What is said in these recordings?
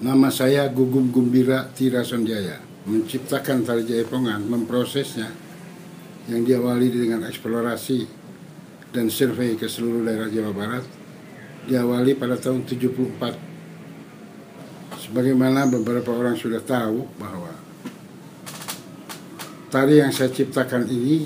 Nama saya Gugum Gumbira Tira Sonjaya. Menciptakan tari jaipongan, memprosesnya yang diawali dengan eksplorasi dan survei ke seluruh daerah Jawa Barat, diawali pada tahun 74. Sebagaimana beberapa orang sudah tahu bahwa tari yang saya ciptakan ini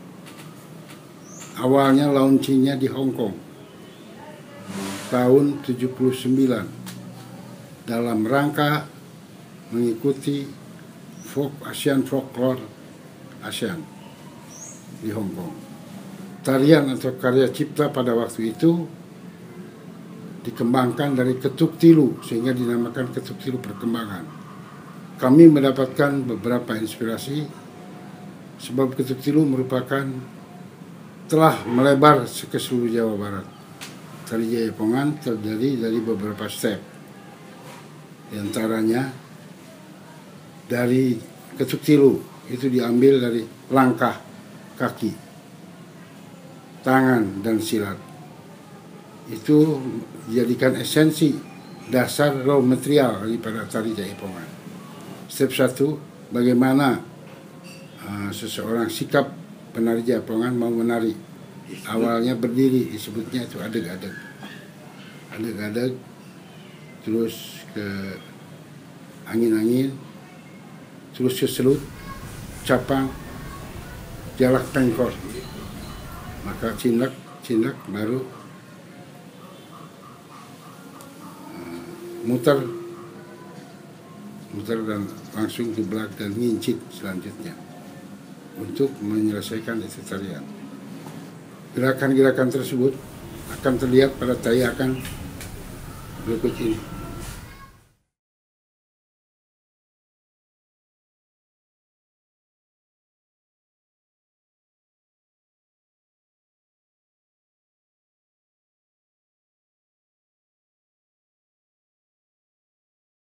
awalnya launchingnya di Hong Kong tahun 79 dalam rangka mengikuti ASEAN Folklore ASEAN di Hong Kong. Tarian atau karya cipta pada waktu itu dikembangkan dari ketuk tilu sehingga dinamakan ketuk tilu perkembangan. Kami mendapatkan beberapa inspirasi sebab ketuk tilu merupakan telah melebar ke seluruh Jawa Barat. Tari jaipongan terdiri dari beberapa step. Di antaranya dari ketuk tilu itu diambil dari langkah kaki, tangan, dan silat. Itu dijadikan esensi dasar raw material daripada tari jaipongan. Step 1, bagaimana seseorang sikap penari jaipongan mau menari. Awalnya berdiri, disebutnya itu adeg-adeg. Adeg-adeg, terus ke angin-angin, terus ke selut, capang, jalak pengkor, maka cindak baru muter dan langsung ke belakang dan ngincit selanjutnya untuk menyelesaikan itu tarian. Gerakan-gerakan tersebut akan terlihat pada tarian berikut ini.